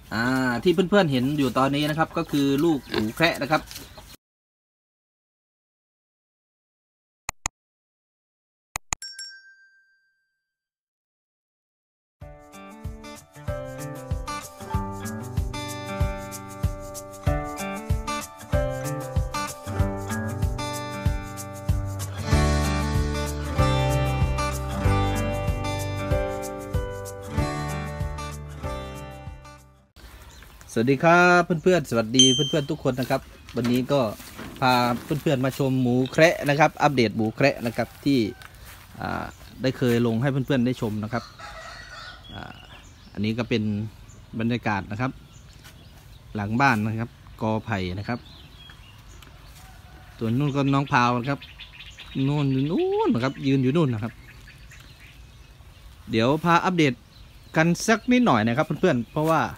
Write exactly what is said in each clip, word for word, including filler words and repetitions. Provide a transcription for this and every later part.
อ่าที่เพื่อนๆเห็นอยู่ตอนนี้นะครับก็คือลูกหมูแคระนะครับสวัสดีครับเพื่อนๆสวัสดีเพื่อนๆทุกคนนะครับวันนี้ก็พาเพื่อนๆมาชมหมูแคระนะครับอัปเดตหมูแคระนะครับที่ได้เคยลงให้เพื่อนๆได้ชมนะครับอันนี้ก็เป็นบรรยากาศนะครับหลังบ้านนะครับกอไผ่นะครับส่วนนู่นก็น้องพาวนะครับนู่นนู่นนะครับยืนอยู่นู่นนะครับเดี๋ยวพาอัปเดตกันสักนิดหน่อยนะครับเพื่อนๆเพราะว่า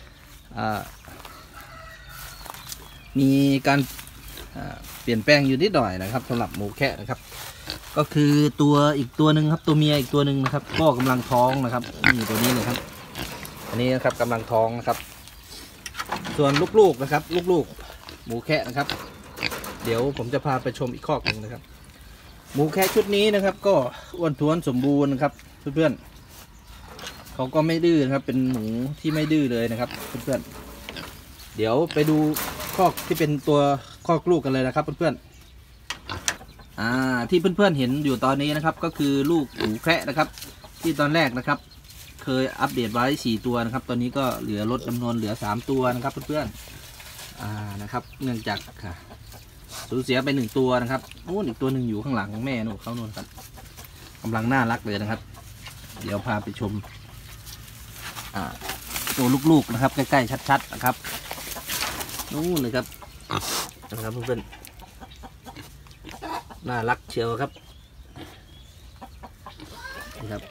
มีการเปลี่ยนแปลงอยู่นิดหน่อยนะครับสำหรับหมูแคะนะครับก็คือตัวอีกตัวหนึ่งครับตัวเมียอีกตัวหนึ่งนะครับก็กำลังท้องนะครับนี่ตัวนี้เลยครับอันนี้นะครับกำลังท้องนะครับส่วนลูกๆนะครับลูกๆหมูแคะนะครับเดี๋ยวผมจะพาไปชมอีกคอกหนึ่งนะครับหมูแคะชุดนี้นะครับก็อ้วนท้วนสมบูรณ์นะครับเพื่อนๆเขาก็ไม่ดื้อนะครับเป็นหมูที่ไม่ดื้อเลยนะครับเพื่อนๆเดี๋ยวไปดูคอกที่เป็นตัวคอกลูกกันเลยนะครับเพื่อนๆอ่าที่เพื่อนๆเห็นอยู่ตอนนี้นะครับก็คือลูกหมูแคระนะครับที่ตอนแรกนะครับเคยอัปเดตไว้สี่ตัวนะครับตอนนี้ก็เหลือลดจำนวนเหลือสามตัวนะครับเพื่อนๆอ่านะครับเนื่องจากค่ะสูญเสียไปหนึ่งตัวนะครับนู่นอีกตัวหนึ่งอยู่ข้างหลังของแม่นู่นเขาโน่นครับกำลังน่ารักเลยนะครับเดี๋ยวพาไปชมตัวลูกๆนะครับใกล้ๆชัดๆนะครับนู่นเลยครับนะครับเพื่อนๆน่ารักเชียวครับนี่ครับ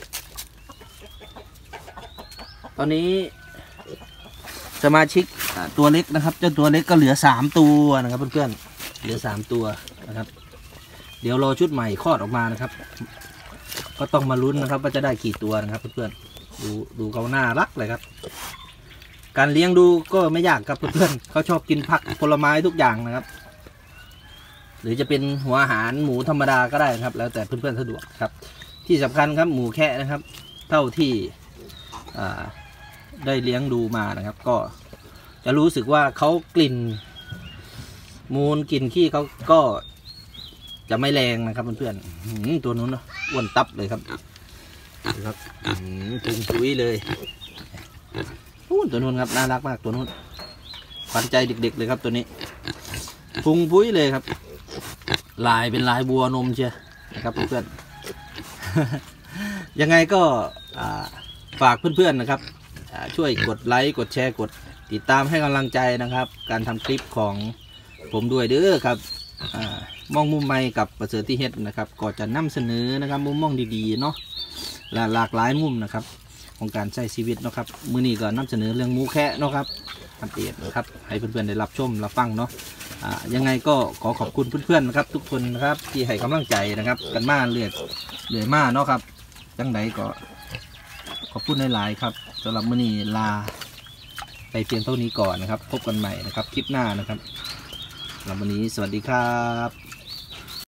ตอนนี้สมาชิกตัวเล็กนะครับเจ้าตัวเล็กก็เหลือสามตัวนะครับเพื่อนๆเหลือสามตัวนะครับเดี๋ยวรอชุดใหม่คลอดออกมานะครับก็ต้องมาลุ้นนะครับว่าจะได้กี่ตัวนะครับเพื่อนๆดูดูเขาน่ารักเลยครับการเลี้ยงดูก็ไม่ยากครับเพื่อนๆเขาชอบกินผักผลไม้ทุกอย่างนะครับหรือจะเป็นหัวอาหารหมูธรรมดาก็ได้ครับแล้วแต่เพื่อนๆสะดวกครับที่สำคัญครับหมูแคะนะครับเท่าที่ได้เลี้ยงดูมานะครับก็จะรู้สึกว่าเขากลิ่นมูลกลิ่นขี้เขาก็จะไม่แรงนะครับเพื่อนๆตัวนู้นอ้วนตับเลยครับครับพุงปุ้ยเลยตัวนู้นครับน่ารักมากตัวนู้นขวัญใจเด็กๆเลยครับตัวนี้พุงปุ้ยเลยครับลายเป็นลายบัวนมเชียนะครับเพื่อนๆยังไงก็ฝากเพื่อนๆนะครับช่วยกดไลค์กดแชร์กดติดตามให้กำลังใจนะครับการทำคลิปของผมด้วยเด้อครับมองมุมใหม่กับประเสริฐที่เฮ็ดนะครับก็จะนำเสนอนะครับมุมมองดีๆเนาะและหลากหลายมุมนะครับของการใช้ชีวิตนะครับมื้อนี้ก็นำเสนอเรื่องหมูแคะเนาะครับอัปเดตนะครับให้เพื่อนๆได้รับชมรับฟังเนาะยังไงก็ขอขอบคุณเพื่อนๆนะครับทุกคนนะครับที่ให้กำลังใจนะครับกันมาเรื่อยเรื่อยมาเนาะครับจังใดก็ขอบคุณหลายๆครับสำหรับมื้อนี้ลาไปเพียงเท่านี้ก่อนนะครับพบกันใหม่นะครับคลิปหน้านะครับสำหรับวันนี้สวัสดีครับ